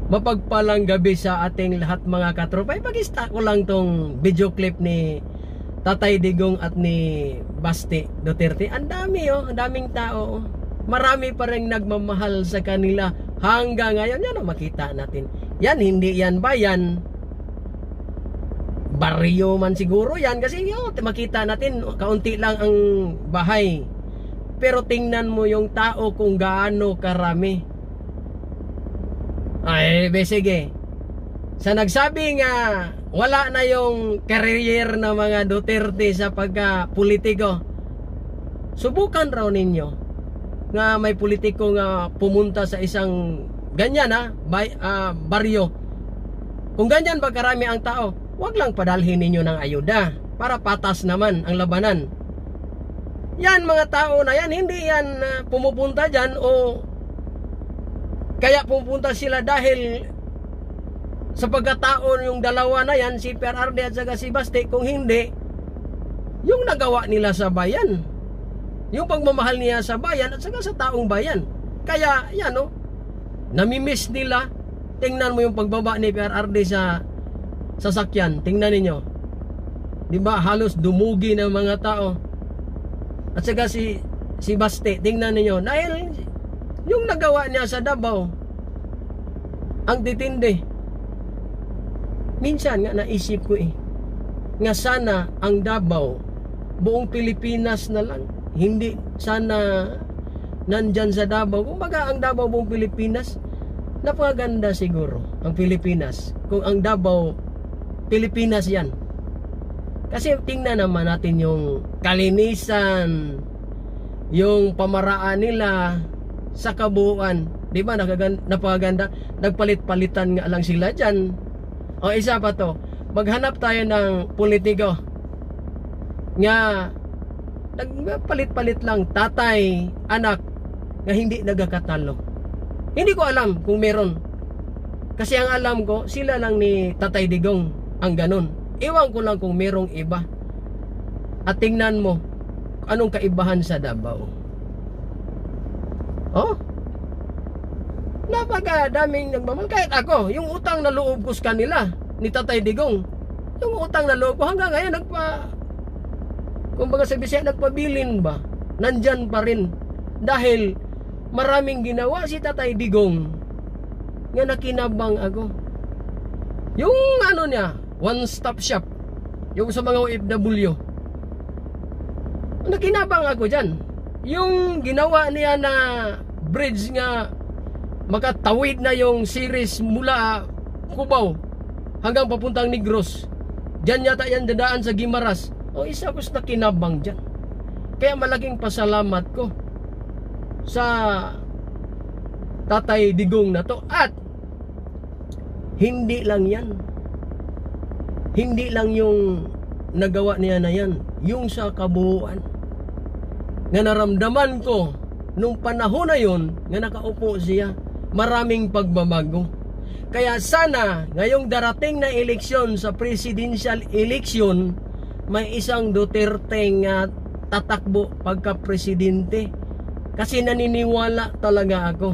Mapagpalang gabi sa ating lahat mga katropa. Ipag-ista ko lang tong video clip ni Tatay Digong at ni Basti Duterte. Ang dami ang daming tao. Marami pa rin nagmamahal sa kanila hanggang ngayon. Yan makita natin. Yan, hindi yan bayan. Baryo man siguro yan. Kasi makita natin, kaunti lang ang bahay. Pero tingnan mo yung tao kung gaano karami. Ay, sige. Sa nagsabi nga wala na yung career na mga Duterte sa pagka-politiko, subukan raw ninyo nga may politiko nga pumunta sa isang ganyan baryo. Kung ganyan ba karami ang tao, wag lang padalhin ninyo ng ayuda para patas naman ang labanan. Yan mga tao na yan, hindi yan pumupunta dyan o kaya pupunta sila dahil sa pagkataon yung dalawa na yan, si PRRD at saka si Basti. Kung hindi, yung nagawa nila sa bayan, yung pagmamahal niya sa bayan at saka sa taong bayan. Kaya yan namimiss nila. Tingnan mo yung pagbaba ni PRRD sa sasakyan. Tingnan ninyo, diba halos dumugi ng mga tao. At saka si Basti, tingnan ninyo, dahil yung nagawa niya sa Davao ang titindi. Minsan nga naisip ko nga sana ang Davao buong Pilipinas na lang, hindi sana nandyan sa Davao. Kumbaga ang Davao buong Pilipinas, napakaganda siguro ang Pilipinas kung ang Davao Pilipinas yan. Kasi tingnan naman natin yung kalinisan, yung pamaraan nila sa kabuuan, di ba? Napakaganda. Nagpalit-palitan nga lang sila dyan. O isa pa to, maghanap tayo ng politiko nga nagpalit-palit lang tatay, anak nga hindi nagkakatalo. Hindi ko alam kung meron, kasi ang alam ko sila lang ni Tatay Digong ang ganun. Iwan ko lang kung merong iba. At tingnan mo anong kaibahan sa Davao. Napakadaming nagmamahal. Kahit ako, yung utang na loob ko sa kanila ni Tatay Digong, yung utang na loob ko hanggang ngayon kumbaga sa Bisaya, nagpabilin ba? Nandyan pa rin. Dahil maraming ginawa si Tatay Digong nga nakinabang ako. Yung niya, one-stop shop, yung sa mga OFW, nakinabang ako dyan. Yung ginawa niya na bridge nga makatawid na yung series mula Cubao hanggang papuntang Negros, dyan yata yan dadaan sa Guimaras. Isa ko sa nakinabang dyan. Kaya malaking pasalamat ko sa Tatay Digong na to. At hindi lang yan, hindi lang yung nagawa niya na yan, yung sa kabuuan nga naramdaman ko nung panahon na yun nga nakaupo siya, maraming pagbabago. Kaya sana ngayong darating na eleksyon, sa presidential election, may isang Duterte nga tatakbo pagka-presidente. Kasi naniniwala talaga ako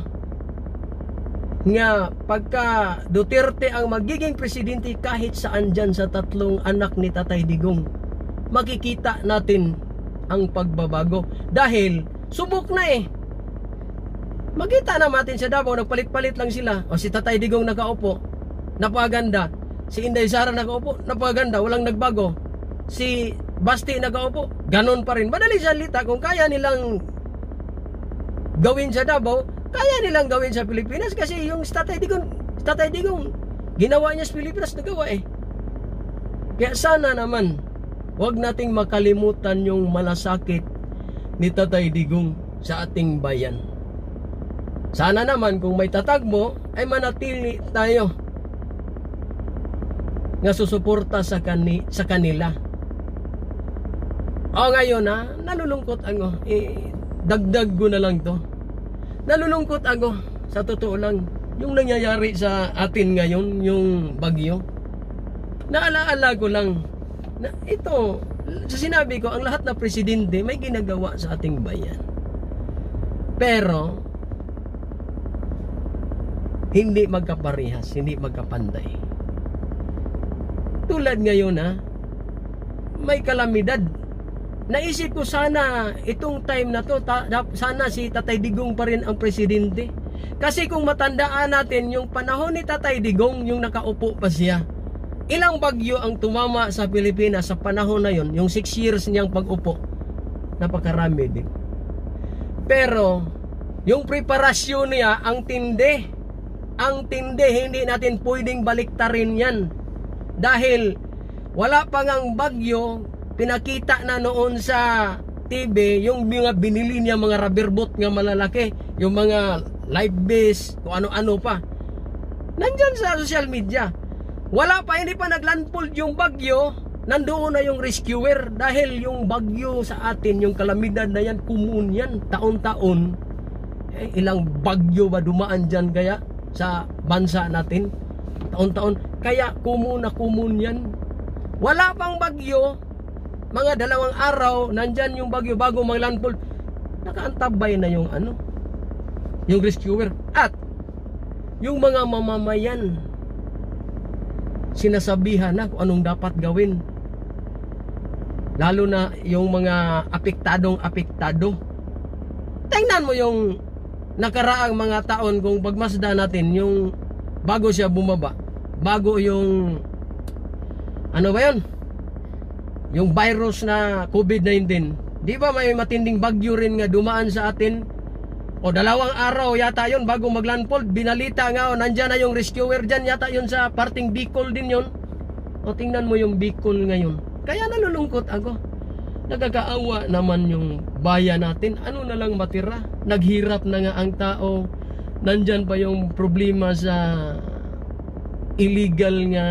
nga pagka Duterte ang magiging presidente, kahit saan dyan sa tatlong anak ni Tatay Digong, makikita natin ang pagbabago. Dahil subok na makita na natin sa Davao, nagpalit-palit lang sila. Si Tatay Digong nakaupo, napakaganda. Si Inday Sara nakaupo, napakaganda, walang nagbago. Si Basti nakaupo, ganon pa rin. Madali salita, kung kaya nilang gawin sa Davao, kaya nilang gawin sa Pilipinas. Kasi yung Tatay Digong ginawa niya sa Pilipinas, nagawa Kaya sana naman wag nating makalimutan yung malasakit ni Tatay Digong sa ating bayan. Sana naman kung may tatagbo ay manatili tayo nga susuporta sa kanila. Ngayon nalulungkot ako. Dagdag ko na lang to. Nalulungkot ako, sa totoo lang, yung nangyayari sa atin ngayon, yung bagyo. Naalaala ko lang na ito, sa sinabi ko, ang lahat na presidente may ginagawa sa ating bayan. Pero hindi magkaparehas, hindi magkapanday. Tulad ngayon may kalamidad. Naisip ko sana itong time na to, sana si Tatay Digong pa rin ang presidente. Kasi kung matandaan natin yung panahon ni Tatay Digong, yung nakaupo pa siya, ilang bagyo ang tumama sa Pilipinas sa panahon na yon, yung 6 years niyang pag-upo, napakarami din. Pero yung preparasyon niya, ang tindi, hindi natin pwedeng baliktarin yan. Dahil wala pa ngang bagyo, pinakita na noon sa TV yung mga binili niya mga rubber boat nga malalaki, yung mga life vest, kung ano-ano pa. Nandyan sa social media. Wala pa, hindi pa naglandfall yung bagyo, nandoon na yung rescuer. Dahil yung bagyo sa atin, yung kalamidad na yan, kumun yan, taon-taon. Ilang bagyo ba dumaan dyan kaya sa bansa natin? Taon-taon. Kaya kumun yan. Wala pang bagyo, mga 2 araw, nandyan yung bagyo bago maglandfall. Nakaantabay na yung yung rescuer. At yung mga mamamayan, sinasabihan na kung anong dapat gawin. Lalo na yung mga apektado. Tingnan mo yung nakaraang mga taon, kung pagmasda natin, yung bago siya bumaba, bago yung ano ba yun? Yung virus na COVID-19. Di ba may matinding bagyo rin nga dumaan sa atin? O 2 araw yata yun bago maglandfall. Binalita nga, nandyan na yung rescuer dyan, yata yun sa parting Bicol din yun. O tingnan mo yung Bicol ngayon. Kaya nalulungkot ako. Nagkakaawa naman yung bayan natin. Ano na lang matira? Naghirap na nga ang tao. Nandyan pa yung problema sa illegal nga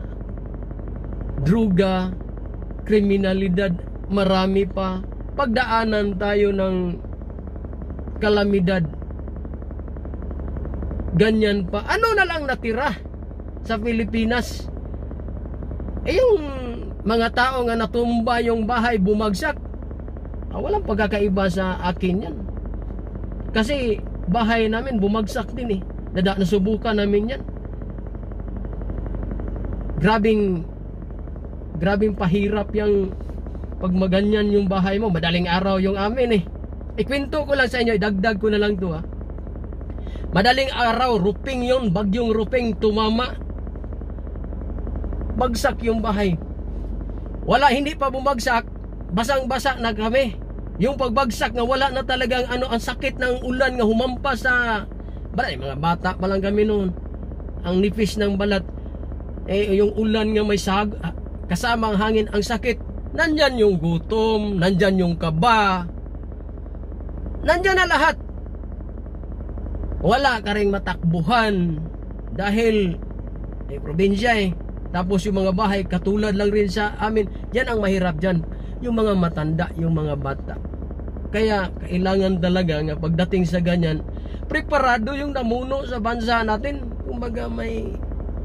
druga, kriminalidad, marami pa. Pagdaanan tayo ng kalamidad, ganyan pa. Ano na lang natira sa Pilipinas? Yung mga tao nga natumba, yung bahay bumagsak, walang pagkakaiba sa akin yan. Kasi bahay namin bumagsak din nasubukan namin yan. Grabing pahirap yung pag maganyan yung bahay mo. Madaling araw yung amin Ikwento ko lang sa inyo, idagdag ko na lang to Madaling araw, ruping yun, bagyong ruping tumama, bagsak yung bahay. Wala, hindi pa bumagsak, basang-basa na kami. Yung pagbagsak nga wala na talagang ang sakit ng ulan nga humampas sa balat. Mga bata pa lang kami noon. Ang nipis ng balat. Yung ulan nga may kasama ang hangin, ang sakit. Nandyan yung gutom, nandyan yung kaba, nandyan na lahat. Wala ka ring matakbuhan dahil probinsya Tapos yung mga bahay katulad lang rin sa amin. Yan ang mahirap dyan, yung mga matanda, yung mga bata. Kaya kailangan talaga nga pagdating sa ganyan, preparado yung namuno sa bansa natin. Kumbaga may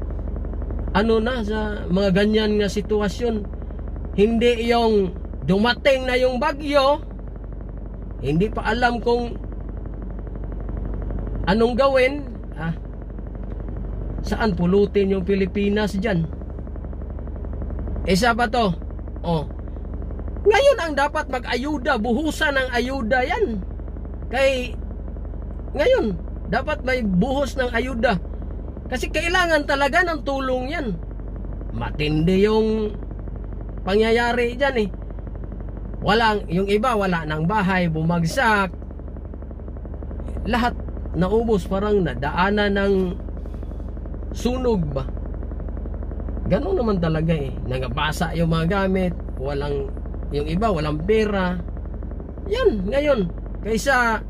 sa mga ganyan nga sitwasyon. Hindi yung dumating na yung bagyo, hindi pa alam kung anong gawin. Saan pulutin yung Pilipinas dyan? Isa pa to. Ngayon ang dapat mag-ayuda, buhusan ng ayuda yan. Ngayon dapat may buhos ng ayuda. Kasi kailangan talaga ng tulong yan. Matindi yung pangyayari dyan yung iba wala ng bahay, bumagsak, lahat naubos, parang nadaanan ng sunog ba. Ganun naman talaga nangabasa yung mga gamit, yung iba walang pera. Yan, ngayon kaysa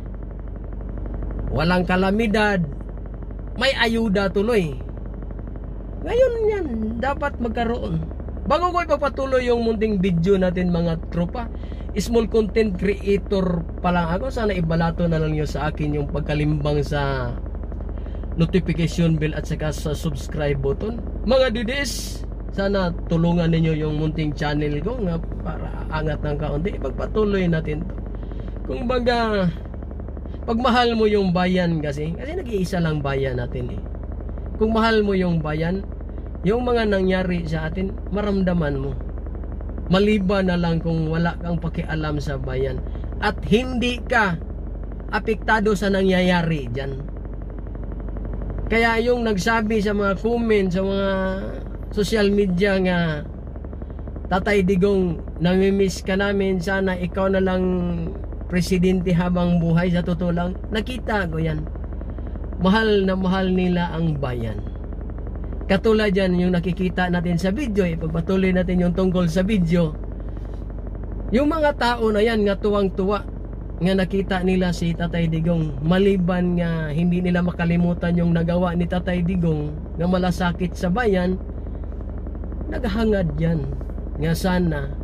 walang kalamidad, may ayuda tuloy. Ngayon yan, dapat magkaroon. Bago ko ipapatuloy yung munting video natin mga tropa, small content creator pa lang ako. Sana ibalato na lang nyo sa akin yung pagkalimbang sa notification bell at saka sa subscribe button. Mga didis, sana tulungan ninyo yung munting channel ko nga para angat ng kaunti. Ipagpatuloy natin to. Kung baga Pag mahal mo yung bayan kasi nag-iisa lang bayan natin eh. Kung mahal mo yung bayan, yung mga nangyari sa atin, maramdaman mo. Maliban na lang kung wala kang pakialam sa bayan at hindi ka apektado sa nangyayari dyan. Kaya yung nagsabi sa mga comment, sa mga social media nga, Tatay Digong, namimiss ka namin, sana ikaw na lang presidente habang buhay. Sa totoo lang, nakita ko yan. Mahal na mahal nila ang bayan. Katulad yan yung nakikita natin sa video, ipagpatuloy natin yung tungkol sa video. Yung mga tao na yan nga tuwang-tuwa nga nakita nila si Tatay Digong, maliban nga hindi nila makalimutan yung nagawa ni Tatay Digong nga malasakit sa bayan, naghangad yan nga sana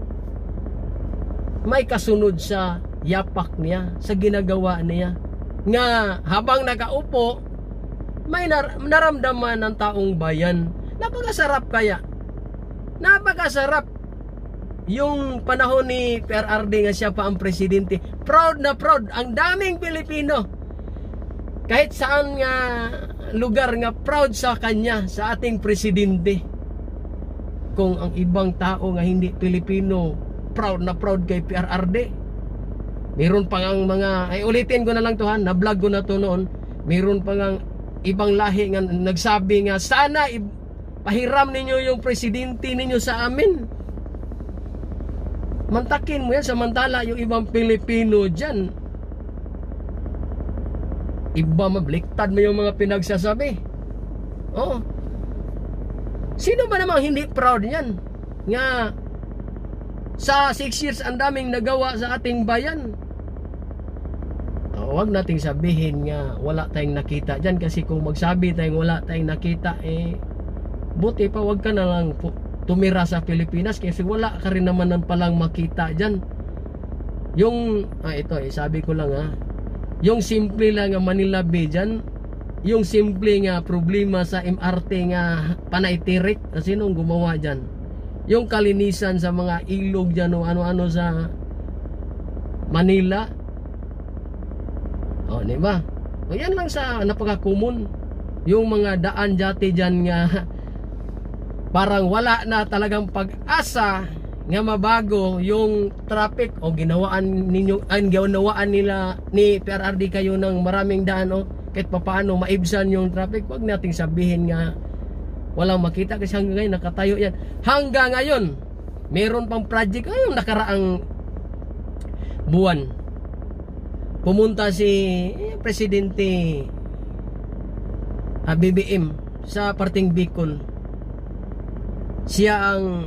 may kasunod sa yapak niya, sa ginagawa niya, nga habang nakaupo may naramdaman ng taong bayan. Napakasarap kaya, napakasarap yung panahon ni PRRD nga siya pa ang presidente. Proud na proud ang daming Pilipino, kahit saan nga lugar nga proud sa kanya, sa ating presidente. Kung ang ibang tao nga hindi Pilipino proud na proud kay PRRD, meron pang ang mga, ay ulitin ko na lang to ha, na vlog ko na to noon, meron pang ang ibang lahi nga nagsabi nga sana pahiram ninyo yung presidente ninyo sa amin. Mantakin mo yan, samantala yung ibang Pilipino dyan, iba, mabliktad mo yung mga pinagsasabi. Oh, sino ba namang hindi proud yan nga sa 6 years ang daming nagawa sa ating bayan? Huwag nating sabihin nga wala tayong nakita dyan, kasi kung magsabi tayong wala tayong nakita, buti pa wag ka na lang tumira sa Pilipinas, kasi wala ka rin naman ng palang makita dyan. Yung ito sabi ko lang yung simple lang nga Manila Bay dyan, yung simple nga problema sa MRT nga panaitirik, sinong gumawa dyan? Yung kalinisan sa mga ilog dyan o ano-ano sa Manila. O, diba? O yan lang sa napaka-common. Yung mga daan jati dyan nga parang wala na talagang pag-asa nga mabago yung traffic. O ginawaan nila ni PRRD kayo ng maraming daan, o kahit papaano maibsan yung traffic. Huwag nating sabihin nga walang makita, kasi hanggang ngayon nakatayo yan. Hanggang ngayon meron pang project. Yung nakaraang buwan pumunta si Presidente BBM sa parting Bicol. Siya ang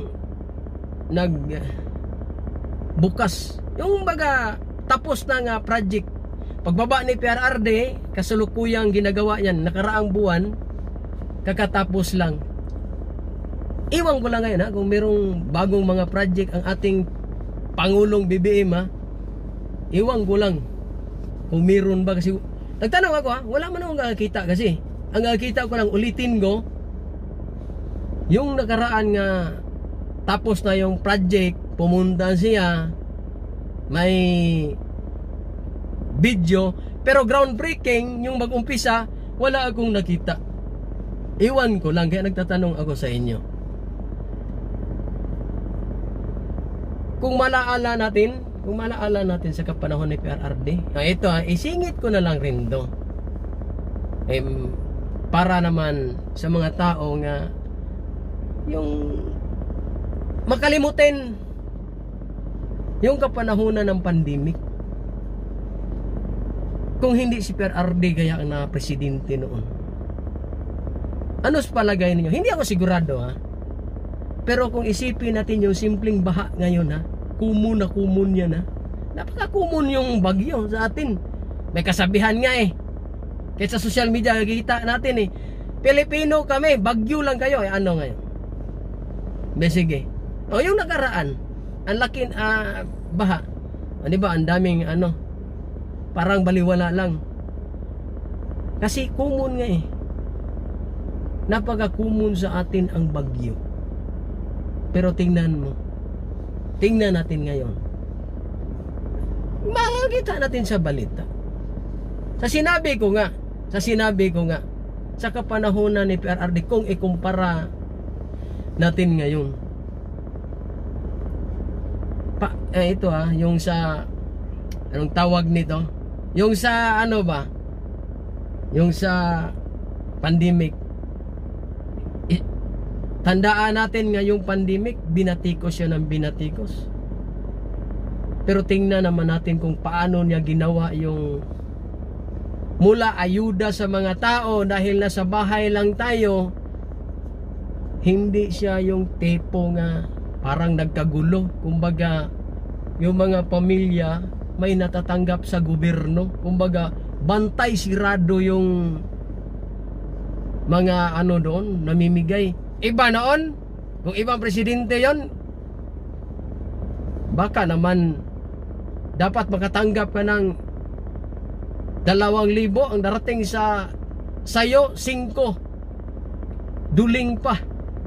nagbukas yung baga tapos na nga project. Pagbaba ni PRRD, kasalukuyang ginagawa yan nakaraang buwan, kakatapos lang. Iwan ko lang ngayon kung merong bagong mga project ang ating Pangulong BBM iwan ko lang kung meron ba, kasi nagtanong ako wala man akong nakakita, kasi ang nakakita ko lang, ulitin ko, yung nakaraan nga tapos na yung project, pumunta siya, may video, pero groundbreaking yung mag-umpisa, wala akong nakita. Iwan ko lang, kaya nagtatanong ako sa inyo. Kung malaala natin sa kapanahon ni PRRD, ito isingit ko na lang rin do, para naman sa mga tao nga yung makalimutin yung kapanahunan ng pandemic. Kung hindi si PRRD kaya ang na presidente noon, ano sa palagay ninyo? Hindi ako sigurado pero kung isipin natin yung simpleng baha ngayon kumun yan napaka-kumun yung bagyo sa atin. May kasabihan nga kahit sa social media nakikita natin Pilipino kami, bagyo lang kayo. Ano ngayon? Sige. O yung nakaraan, ang laking baha, di ba? Ang daming parang baliwala lang. Kasi kumun nga napaka-kumun sa atin ang bagyo. Pero tingnan natin ngayon, makikita natin sa balita Sa sinabi ko nga, sa kapanahonan ni PRRD, kung ikumpara natin ngayon, ito yung sa, anong tawag nito? Yung sa ano ba? Yung sa pandemic. Tandaan natin nga yung pandemic, binatikos yun ng binatikos. Pero tingnan naman natin kung paano niya ginawa yung mula ayuda sa mga tao dahil nasa bahay lang tayo. Hindi siya yung tipo nga parang nagkagulo. Kumbaga, yung mga pamilya may natatanggap sa gobyerno. Kumbaga, bantay sirado yung mga ano doon, namimigay. Iba noon, kung ibang presidente yon, baka naman dapat makatanggap ka ng 2,000, ang darating sa sayo 5, duling pa.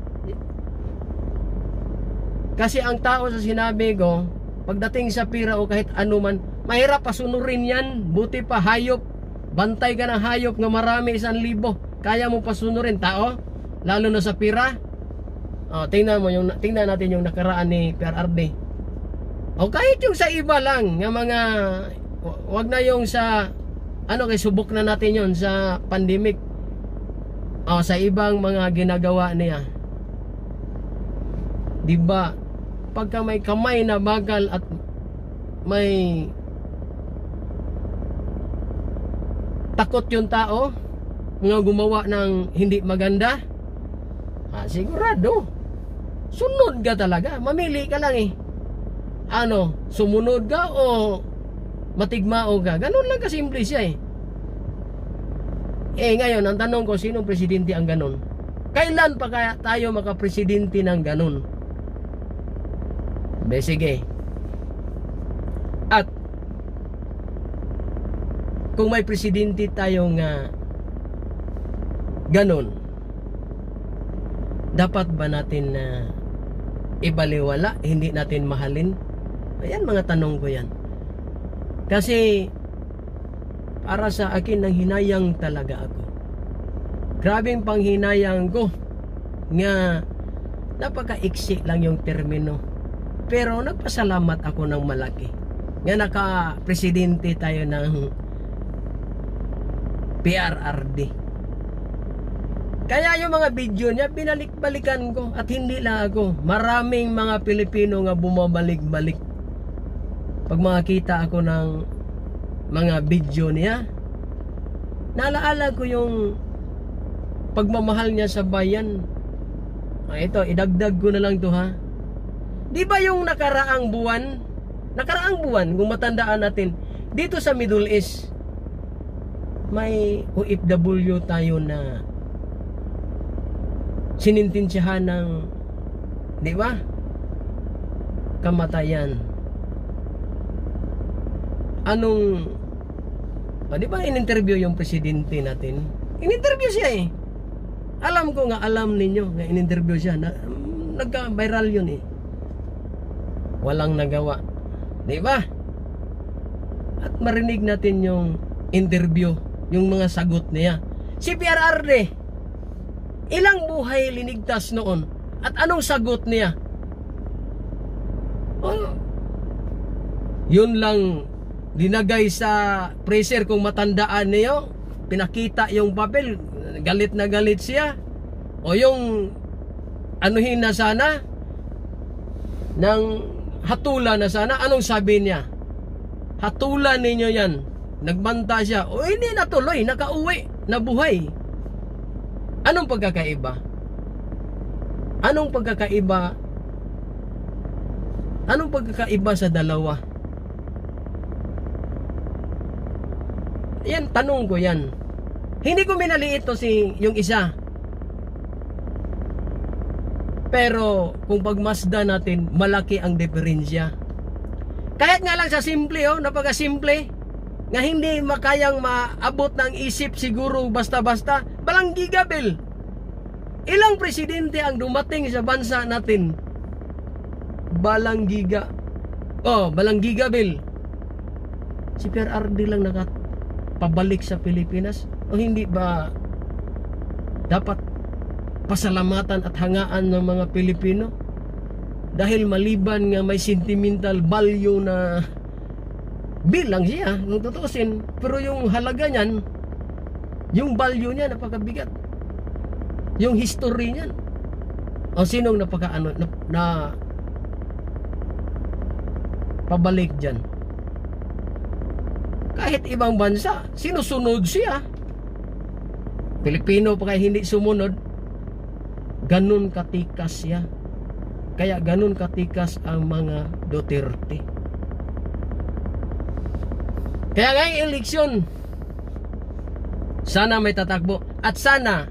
Kasi ang tao, sa sinabi ko, pagdating sa pira o kahit ano man, mahirap pasunurin yan. Buti pa hayop, bantay ka ng hayop nga marami, 1,000, kaya mo pasunurin tao, lalo na sa pira. Tingnan natin yung nakaraan ni PRRD. O kahit yung sa iba lang nga mga, wag na yung sa ano, kay subok na natin yon sa pandemic. Sa ibang mga ginagawa niya, diba, pagka may kamay na bagal at may takot yung tao nga gumawa ng hindi maganda, sigurado sunod ka talaga. Mamili ka lang ano, sumunod ka o matigmao ka. Ganun lang kasimple siya ngayon, ang tanong ko, sinong presidente ang ganun? Kailan pa kaya tayo makapresidente ng ganun? Sige. At kung may presidente tayo nga ganun, dapat ba natin na ibaliwala, hindi natin mahalin? Ayan, mga tanong ko yan. Kasi para sa akin, nang hinayang talaga ako. Grabing panghinayang ko nga napaka-iksi lang yung termino. Pero nagpasalamat ako ng malaki nga naka-presidente tayo ng PRRD. Kaya yung mga video niya, binalik-balikan ko. At hindi lang ako, maraming mga Pilipino nga bumabalik-balik. Pag makakita ako ng mga video niya, naalaala ko yung pagmamahal niya sa bayan. Ito, idagdag ko na lang to ha. Di ba yung nakaraang buwan, kung matandaan natin, dito sa Middle East, may OFW tayo na sinintensyahan ng, di ba, kamatayan. Anong, di ba in-interview yung presidente natin? In-interview siya Alam ko nga, alam ninyo nga in-interview siya. Nagka-viral yun Walang nagawa. Di ba? At marinig natin yung interview, yung mga sagot niya. Si PRRD, ilang buhay linigtas noon? At anong sagot niya? Yun lang dinagay sa freezer. Kung matandaan niyo, pinakita yung papel, galit na galit siya. O yung anuhin na sana, ng hatulan na sana. Anong sabi niya? Hatulan ninyo yan. Nagbanta siya. O hindi natuloy, nakauwi, nabuhay. Anong pagkakaiba? Anong pagkakaiba sa dalawa? Yan, tanong ko yan. Hindi ko minaliit to yung isa. Pero kung pagmasdan natin, malaki ang diferensya. Kahit nga lang sa simple, napaka-simple, nga hindi makayang maabot ng isip siguro basta-basta, balang gigabil. Ilang presidente ang dumating sa bansa natin? Balang gigabil. Si PRRD lang pabalik sa Pilipinas? O hindi ba dapat pasalamatan at hangaan ng mga Pilipino? Dahil maliban nga may sentimental value na bilang siya, kung tutuusin, pero yung halaga niyan, yung value niya napakabigat. Yung history niyan. O sinong napakaano na pabalik dyan? Kahit ibang bansa, sinusunod siya. Pilipino pa kaya hindi sumunod, ganun katikas siya. Kaya ganun katikas ang mga Duterte. Kaya ngayong eleksyon, sana may tatakbo. At sana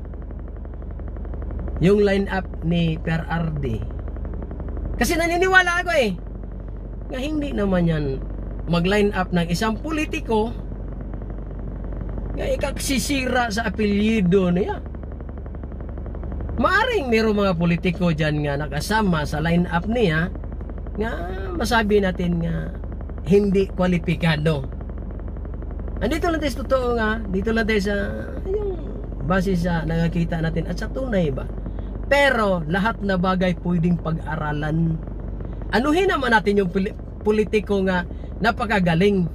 yung line up ni PRRD, kasi naniniwala ako nga hindi naman yan mag-line up ng isang politiko nga ikaksisira sa apelyido niya. Maaring mayroong mga politiko dyan nga nakasama sa line up niya nga masabi natin nga hindi kwalipikado. Andito lang tayo sa totoo nga, dito lang tayo sa yung base sa nakakita natin at sa tunay ba. Pero lahat na bagay pwedeng pag-aralan. Anuhin naman natin yung politiko nga napakagaling.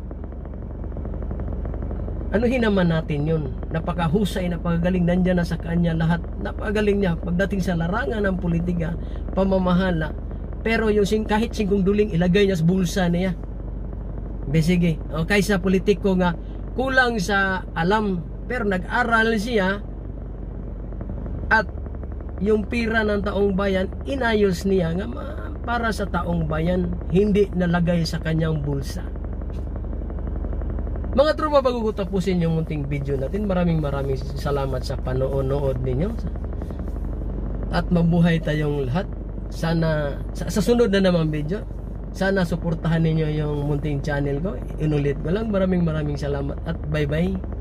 Anuhin naman natin yun. Napakahusay, napakagaling. Nandyan na sa kanya lahat. Napakagaling niya pagdating sa larangan ng politika, pamamahala. Pero yung kahit singkong duling ilagay niya sa bulsa niya. Sige. O kaysa politiko nga kulang sa alam pero nag-aral siya at yung pira ng taong bayan inayos niya nga para sa taong bayan, hindi nalagay sa kanyang bulsa. Mga tropa, bago ko tapusin yung munting video natin, maraming salamat sa panonood ninyo at mabuhay tayong lahat. Sana sa sunod na naman video, sana suportahan ninyo yung munting channel ko. Inulit ko lang, maraming salamat at bye bye.